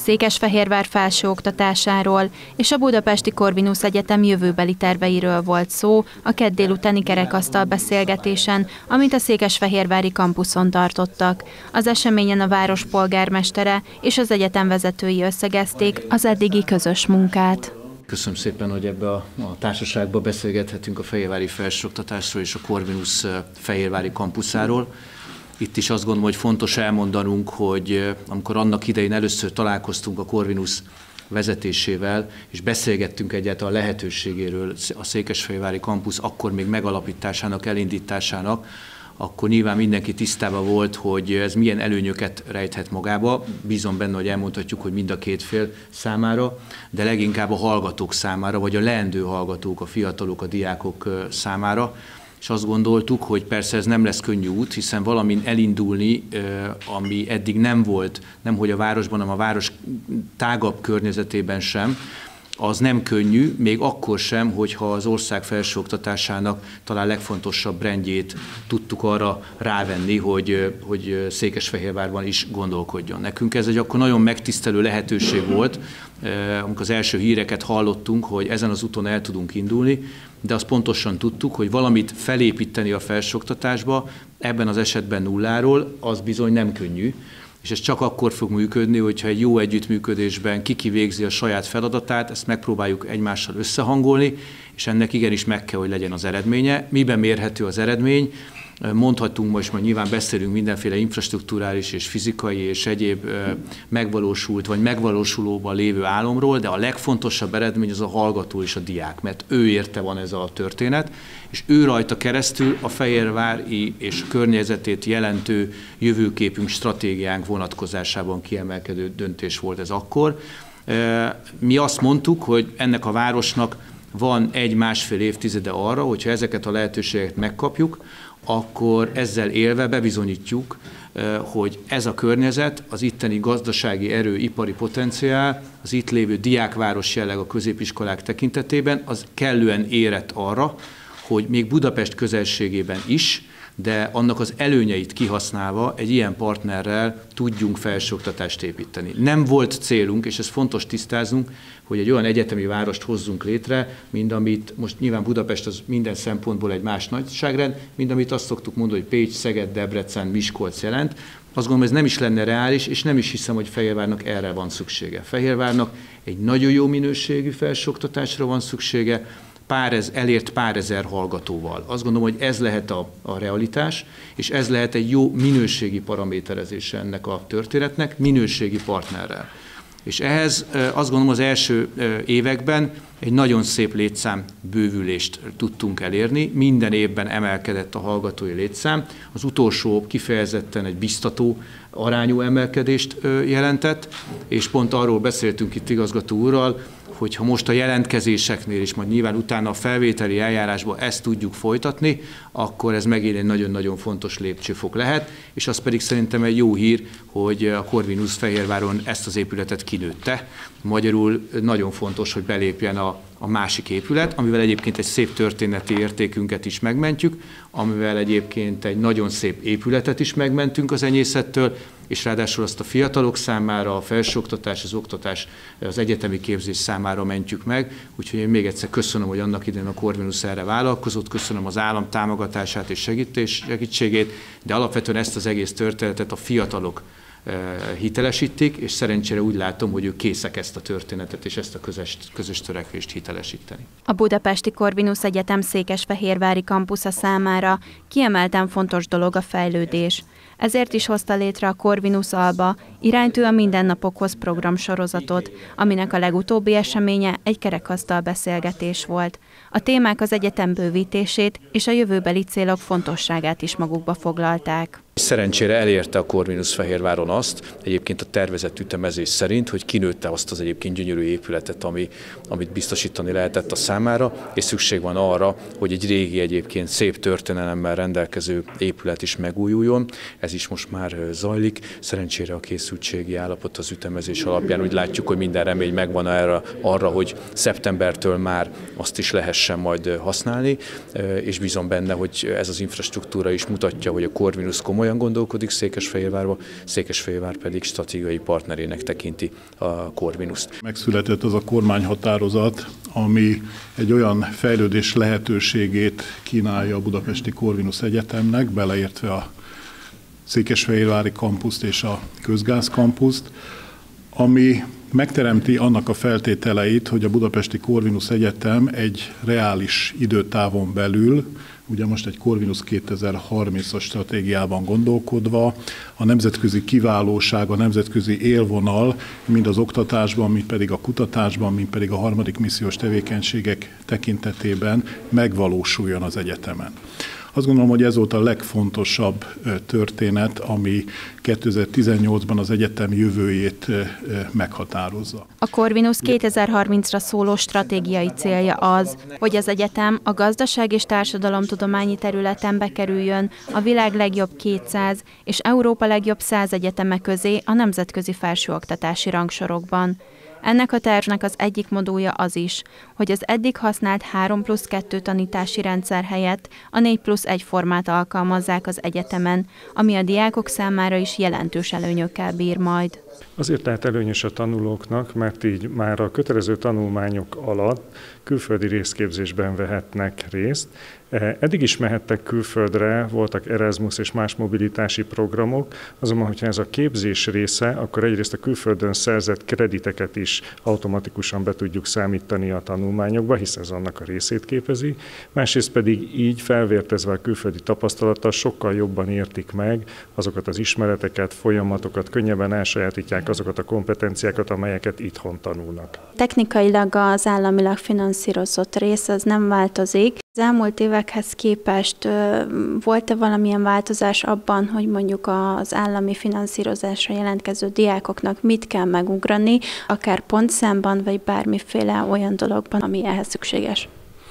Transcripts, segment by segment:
Székesfehérvár felsőoktatásáról és a Budapesti Corvinus Egyetem jövőbeli terveiről volt szó a kedd délutáni kerekasztal beszélgetésen, amit a székesfehérvári kampuszon tartottak. Az eseményen a város polgármestere és az egyetem vezetői összegezték az eddigi közös munkát. Köszönöm szépen, hogy ebbe a társaságba beszélgethetünk a fehérvári felsőoktatásról és a Corvinus fehérvári kampuszáról. Itt is azt gondolom, hogy fontos elmondanunk, hogy amikor annak idején először találkoztunk a Corvinus vezetésével, és beszélgettünk egyáltalán a lehetőségéről a székesfehérvári kampusz akkor még megalapításának, elindításának, akkor nyilván mindenki tisztában volt, hogy ez milyen előnyöket rejthet magába. Bízom benne, hogy elmondhatjuk, hogy mind a két fél számára, de leginkább a hallgatók számára, vagy a leendő hallgatók, a fiatalok, a diákok számára. És azt gondoltuk, hogy persze ez nem lesz könnyű út, hiszen valamin elindulni, ami eddig nem volt, nemhogy a városban, hanem a város tágabb környezetében sem, az nem könnyű, még akkor sem, hogyha az ország felsőoktatásának talán legfontosabb brandjét tudtuk arra rávenni, hogy Székesfehérvárban is gondolkodjon. Nekünk ez egy akkor nagyon megtisztelő lehetőség volt, amikor az első híreket hallottunk, hogy ezen az úton el tudunk indulni, de azt pontosan tudtuk, hogy valamit felépíteni a felsőoktatásba, ebben az esetben nulláról, az bizony nem könnyű. És ez csak akkor fog működni, hogyha egy jó együttműködésben ki végzi a saját feladatát, ezt megpróbáljuk egymással összehangolni, és ennek igenis meg kell, hogy legyen az eredménye. Miben mérhető az eredmény? Mondhatunk most, majd nyilván beszélünk mindenféle infrastrukturális és fizikai és egyéb megvalósult vagy megvalósulóban lévő álomról, de a legfontosabb eredmény az a hallgató és a diák, mert ő érte van ez a történet, és ő rajta keresztül a fehérvári és környezetét jelentő jövőképünk, stratégiánk vonatkozásában kiemelkedő döntés volt ez akkor. Mi azt mondtuk, hogy ennek a városnak van 1-1,5 évtizede arra, hogyha ezeket a lehetőségeket megkapjuk, akkor ezzel élve bebizonyítjuk, hogy ez a környezet, az itteni gazdasági erő, ipari potenciál, az itt lévő diákváros jelleg a középiskolák tekintetében, az kellően érett arra, hogy még Budapest közelségében is, de annak az előnyeit kihasználva egy ilyen partnerrel tudjunk felsőoktatást építeni. Nem volt célunk, és ez fontos tisztáznunk, hogy egy olyan egyetemi várost hozzunk létre, mint amit most nyilván Budapest az minden szempontból egy más nagyságrend, mint amit azt szoktuk mondani, hogy Pécs, Szeged, Debrecen, Miskolc jelent. Azt gondolom, ez nem is lenne reális, és nem is hiszem, hogy Fehérvárnak erre van szüksége. Fehérvárnak egy nagyon jó minőségű felsőoktatásra van szüksége, elért pár ezer hallgatóval. Azt gondolom, hogy ez lehet a realitás, és ez lehet egy jó minőségi paraméterezése ennek a történetnek, minőségi partnerrel. És ehhez azt gondolom az első években egy nagyon szép létszám bővülést tudtunk elérni. Minden évben emelkedett a hallgatói létszám. Az utolsó kifejezetten egy biztató arányú emelkedést jelentett, és pont arról beszéltünk itt igazgató úrral, hogy ha most a jelentkezéseknél és majd nyilván utána a felvételi eljárásban ezt tudjuk folytatni, akkor ez megint egy nagyon-nagyon fontos lépcsőfok lehet, és az pedig szerintem egy jó hír, hogy a Corvinus Fehérváron ezt az épületet kinőtte. Magyarul nagyon fontos, hogy belépjen a másik épület, amivel egyébként egy szép történeti értékünket is megmentjük, amivel egyébként egy nagyon szép épületet is megmentünk az enyészettől, és ráadásul azt a fiatalok számára, a felsőoktatás, az oktatás, az egyetemi képzés számára mentjük meg. Úgyhogy én még egyszer köszönöm, hogy annak idején a Corvinus erre vállalkozott, köszönöm az állam támogatását és segítségét, de alapvetően ezt az egész történetet a fiatalok hitelesítik, és szerencsére úgy látom, hogy ők készek ezt a történetet és ezt a közös törekvést hitelesíteni. A Budapesti Corvinus Egyetem székesfehérvári kampusza számára kiemelten fontos dolog a fejlődés. Ezért is hozta létre a Corvinus Alba Iránytű a mindennapokhoz programsorozatot, aminek a legutóbbi eseménye egy kerekasztal beszélgetés volt. A témák az egyetem bővítését és a jövőbeli célok fontosságát is magukba foglalták. Szerencsére elérte a Corvinus Fehérváron azt, egyébként a tervezett ütemezés szerint, hogy kinőtte azt az egyébként gyönyörű épületet, amit biztosítani lehetett a számára, és szükség van arra, hogy egy régi egyébként szép történelemmel rendelkező épület is megújuljon. Ez is most már zajlik. Szerencsére a készültségi állapot az ütemezés alapján úgy látjuk, hogy minden remény megvan arra, hogy szeptembertől már azt is lehessen majd használni, és bízom benne, hogy ez az infrastruktúra is mutatja, hogy a Corvinus komoly komolyan gondolkodik Székesfehérvárba, Székesfehérvár pedig stratégiai partnerének tekinti a Corvinust. Megszületett az a kormányhatározat, ami egy olyan fejlődés lehetőségét kínálja a Budapesti Corvinus Egyetemnek, beleértve a Székesfehérvári kampuszt és a Közgáz kampuszt, ami megteremti annak a feltételeit, hogy a Budapesti Corvinus Egyetem egy reális időtávon belül, ugye most egy Corvinus 2030-as stratégiában gondolkodva, a nemzetközi kiválóság, a nemzetközi élvonal, mind az oktatásban, mind pedig a kutatásban, mind pedig a harmadik missziós tevékenységek tekintetében megvalósuljon az egyetemen. Azt gondolom, hogy ez volt a legfontosabb történet, ami 2018-ban az egyetem jövőjét meghatározza. A Corvinus 2030-ra szóló stratégiai célja az, hogy az egyetem a gazdaság és társadalomtudományi területen bekerüljön a világ legjobb 200 és Európa legjobb 100 egyeteme közé a nemzetközi felsőoktatási rangsorokban. Ennek a tervnek az egyik modulja az is, hogy az eddig használt 3+2 tanítási rendszer helyett a 4+1 formát alkalmazzák az egyetemen, ami a diákok számára is jelentős előnyökkel bír majd. Azért lehet előnyös a tanulóknak, mert így már a kötelező tanulmányok alatt külföldi részképzésben vehetnek részt. Eddig is mehettek külföldre, voltak Erasmus és más mobilitási programok, azonban, hogyha ez a képzés része, akkor egyrészt a külföldön szerzett krediteket is automatikusan be tudjuk számítani a tanulmányokba, hiszen ez annak a részét képezi. Másrészt pedig így felvértezve a külföldi tapasztalattal sokkal jobban értik meg azokat az ismereteket, folyamatokat, könnyebben elsajátítják azokat a kompetenciákat, amelyeket itthon tanulnak. Technikailag az államilag finanszírozott rész az nem változik. Az elmúlt évekhez képest volt-e valamilyen változás abban, hogy mondjuk az állami finanszírozásra jelentkező diákoknak mit kell megugrani, akár pontszámban, vagy bármiféle olyan dologban, ami ehhez szükséges?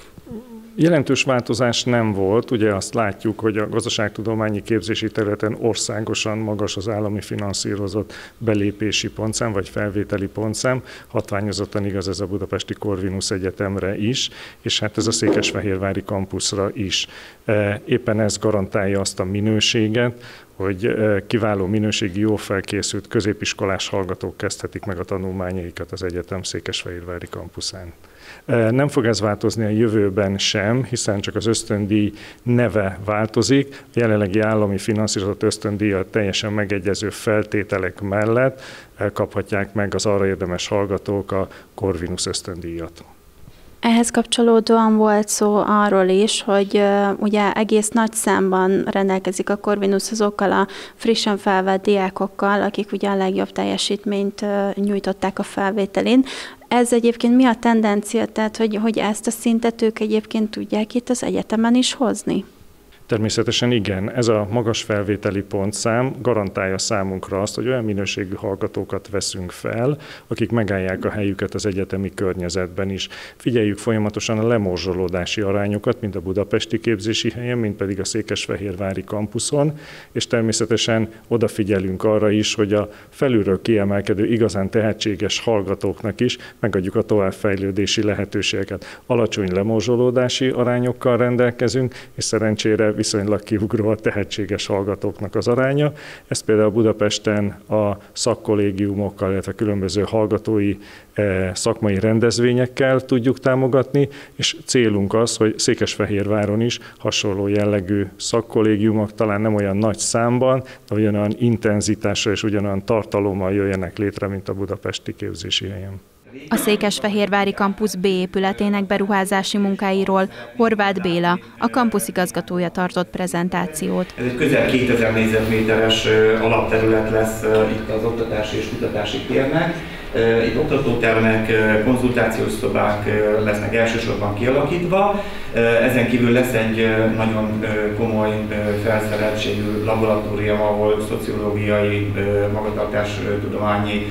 Jelentős változás nem volt, ugye azt látjuk, hogy a gazdaságtudományi képzési területen országosan magas az állami finanszírozott belépési pontszám, vagy felvételi pontszám, hatványozottan igaz ez a Budapesti Corvinus Egyetemre is, és hát ez a Székesfehérvári kampuszra is. Éppen ez garantálja azt a minőséget, hogy kiváló minőségi, jó felkészült középiskolás hallgatók kezdhetik meg a tanulmányaikat az egyetem Székesfehérvári kampuszán. Nem fog ez változni a jövőben sem, hiszen csak az ösztöndíj neve változik. A jelenlegi állami finanszírozott ösztöndíjjal teljesen megegyező feltételek mellett kaphatják meg az arra érdemes hallgatók a Corvinus ösztöndíjat. Ehhez kapcsolódóan volt szó arról is, hogy ugye egész nagy számban rendelkezik a Corvinus azokkal a frissen felvett diákokkal, akik ugye a legjobb teljesítményt nyújtották a felvételin. Ez egyébként mi a tendencia, tehát hogy ezt a szintet ők egyébként tudják itt az egyetemen is hozni? Természetesen igen, ez a magas felvételi pontszám garantálja számunkra azt, hogy olyan minőségű hallgatókat veszünk fel, akik megállják a helyüket az egyetemi környezetben is. Figyeljük folyamatosan a lemorzsolódási arányokat, mind a budapesti képzési helyen, mind pedig a székesfehérvári kampuszon, és természetesen odafigyelünk arra is, hogy a felülről kiemelkedő, igazán tehetséges hallgatóknak is megadjuk a továbbfejlődési lehetőségeket. Alacsony lemorzsolódási arányokkal rendelkezünk, és szerencsére viszonylag kiugró a tehetséges hallgatóknak az aránya. Ezt például Budapesten a szakkollégiumokkal, illetve különböző hallgatói szakmai rendezvényekkel tudjuk támogatni, és célunk az, hogy Székesfehérváron is hasonló jellegű szakkollégiumok, talán nem olyan nagy számban, de ugyanolyan intenzitásra és ugyanolyan tartalommal jöjjenek létre, mint a budapesti képzési helyen. A Székesfehérvári kampusz B épületének beruházási munkáiról Horváth Béla, a kampusz igazgatója tartott prezentációt. Ez egy közel 2000 négyzetméteres alapterület lesz itt az oktatási és kutatási térnek. Itt oktatótermek, konzultációs szobák lesznek elsősorban kialakítva. Ezen kívül lesz egy nagyon komoly felszereltségű laboratórium, ahol szociológiai, magatartástudományi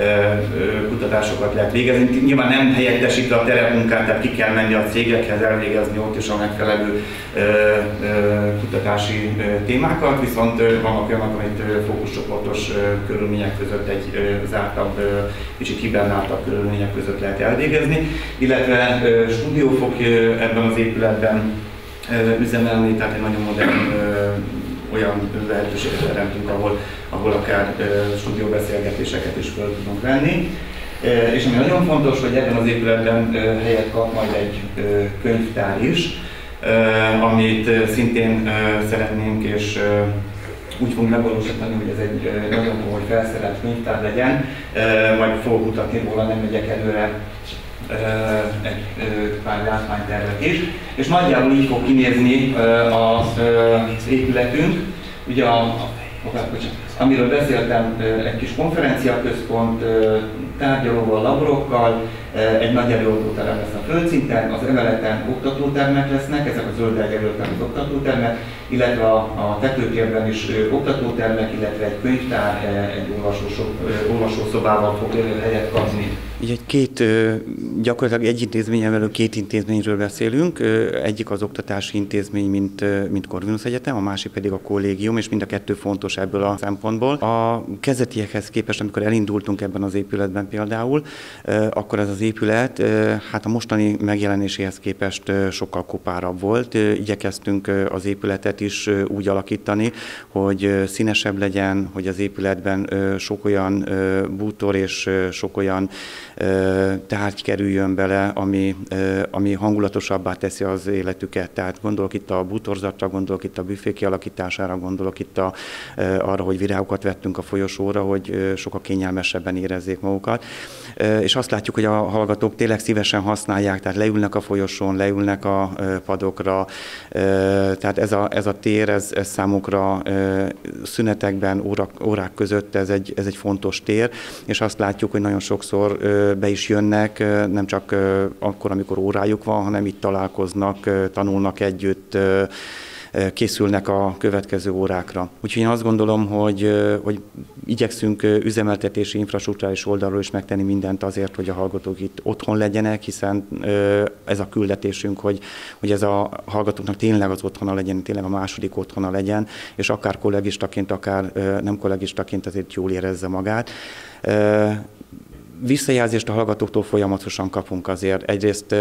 kutatásokat lehet végezni. Nyilván nem helyettesítve a terepmunkát, tehát ki kell menni a cégekhez, elvégezni ott is a megfelelő kutatási témákat, viszont vannak olyanok, amit fókuszcsoportos körülmények között, egy zártabb, kicsit hibernáltabb körülmények között lehet elvégezni, illetve stúdió fog ebben az épületben üzemelni, tehát egy nagyon modern olyan lehetőséget teremtünk, ahol akár stúdióbeszélgetéseket is föl tudunk venni. És ami nagyon fontos, hogy ebben az épületben helyet kap majd egy könyvtár is, amit szintén szeretnénk, és úgy fogunk megvalósítani, hogy ez egy nagyon komoly felszerelt könyvtár legyen. Majd fogok mutatni róla, nem megyek előre, egy pár látványtervet is. És nagyjából így fog kinézni az épületünk. Ugye amiről beszéltem, egy kis konferenciaközpont, tárgyalóval, laborokkal, egy nagy előadóterem lesz a földszinten, az emeleten oktatótermek lesznek, ezek a zöldel jelöltek az oktatótermek, illetve a tetőtérben is oktatótermek, illetve egy könyvtár, egy olvasószobával fog helyet kapni. Így gyakorlatilag egy intézményen belül két intézményről beszélünk. Egyik az oktatási intézmény, mint Corvinus Egyetem, a másik pedig a kollégium, és mind a kettő fontos ebből a szempontból. A kezdetiekhez képest, amikor elindultunk ebben az épületben például, akkor ez az épület hát a mostani megjelenéséhez képest sokkal kopárabb volt. Igyekeztünk az épületet is úgy alakítani, hogy színesebb legyen, hogy az épületben sok olyan bútor és sok olyan tárgy kerüljön bele, ami hangulatosabbá teszi az életüket. Tehát gondolok itt a bútorzatra, gondolok itt a büfé kialakítására, gondolok itt arra, hogy virágokat vettünk a folyosóra, hogy sokkal kényelmesebben érezzék magukat. És azt látjuk, hogy a hallgatók tényleg szívesen használják, tehát leülnek a folyosón, leülnek a padokra, tehát ez a tér, ez számukra szünetekben, órák között ez egy fontos tér, és azt látjuk, hogy nagyon sokszor be is jönnek, nem csak akkor, amikor órájuk van, hanem itt találkoznak, tanulnak együtt, készülnek a következő órákra. Úgyhogy én azt gondolom, hogy igyekszünk üzemeltetési, infrastrukturális oldalról is megtenni mindent azért, hogy a hallgatók itt otthon legyenek, hiszen ez a küldetésünk, hogy ez a hallgatóknak tényleg az otthona legyen, tényleg a második otthona legyen, és akár kollegistaként, akár nem kollegistaként azért jól érezze magát. Visszajelzést a hallgatóktól folyamatosan kapunk azért. Egyrészt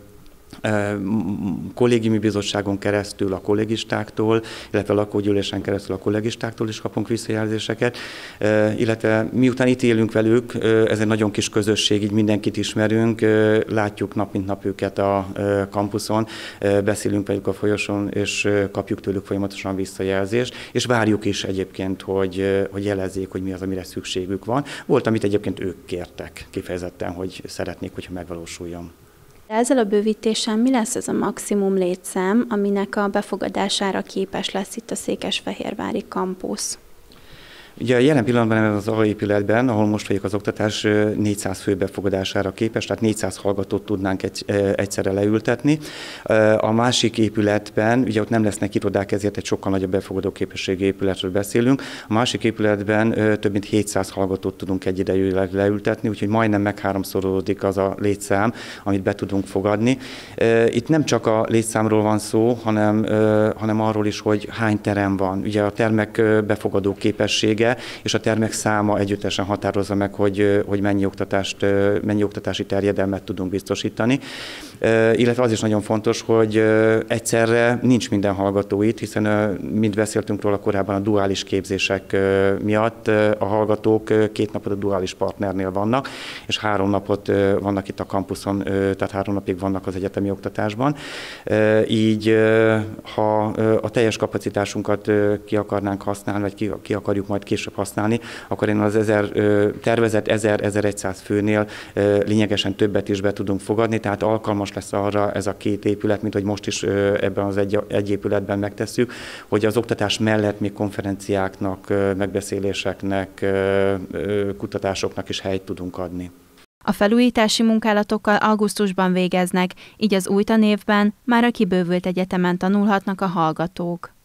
kollégiumi bizottságon keresztül a kollégistáktól, illetve a lakógyűlésen keresztül a kollégistáktól is kapunk visszajelzéseket, illetve miután itt élünk velük, ez egy nagyon kis közösség, így mindenkit ismerünk, látjuk nap mint nap őket a kampuszon, beszélünk velük a folyosón, és kapjuk tőlük folyamatosan visszajelzést, és várjuk is egyébként, hogy jelezzék, hogy mi az, amire szükségük van. Volt, amit egyébként ők kértek kifejezetten, hogy szeretnék, hogyha megvalósuljon. Ezzel a bővítésen mi lesz ez a maximum létszám, aminek a befogadására képes lesz itt a székesfehérvári kampusz? Ugye jelen pillanatban ebben az alapépületben, ahol most vagyok az oktatás, 400 fő befogadására képes, tehát 400 hallgatót tudnánk egyszerre leültetni. A másik épületben, ugye ott nem lesznek irodák, ezért egy sokkal nagyobb befogadó képességű épületről beszélünk. A másik épületben több mint 700 hallgatót tudunk egyidejűleg leültetni, úgyhogy majdnem megháromszorodik az a létszám, amit be tudunk fogadni. Itt nem csak a létszámról van szó, hanem arról is, hogy hány terem van. Ugye a termek befogadó képessége és a termek száma együttesen határozza meg, hogy mennyi oktatási terjedelmet tudunk biztosítani. Illetve az is nagyon fontos, hogy egyszerre nincs minden hallgató itt, hiszen mint beszéltünk róla korábban a duális képzések miatt, a hallgatók 2 napot a duális partnernél vannak, és 3 napot vannak itt a kampuszon, tehát 3 napig vannak az egyetemi oktatásban. Így, ha a teljes kapacitásunkat ki akarnánk használni, vagy ki akarjuk majd később használni, akkor én az tervezett 1000-1100 főnél lényegesen többet is be tudunk fogadni, tehát alkalmas lesz arra ez a 2 épület, mint hogy most is ebben az egy épületben megtesszük, hogy az oktatás mellett még konferenciáknak, megbeszéléseknek, kutatásoknak is helyt tudunk adni. A felújítási munkálatokkal augusztusban végeznek, így az új tanévben már a kibővült egyetemen tanulhatnak a hallgatók.